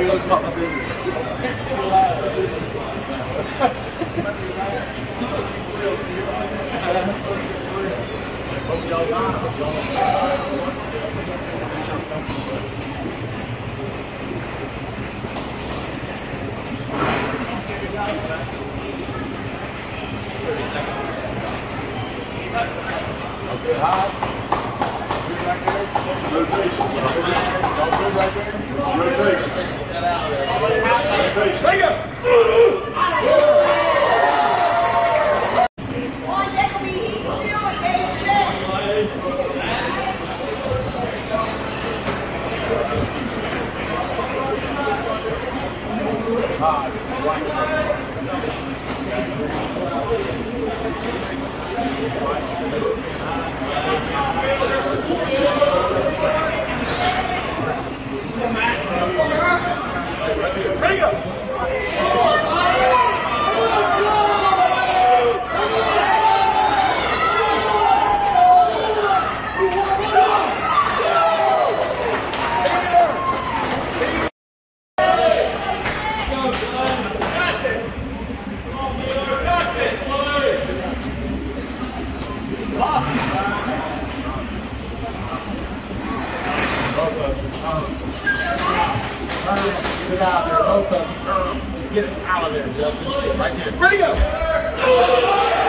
always pop my fingers. Okay, high. Right there. Rotation. Don't go right there. Rotation. Rotation. There you go. On deck will be Heath, Steele, and Dave Shed. Ready, go! Get out of there, both of them. Get it out of there, Justin. Right there. Ready, go!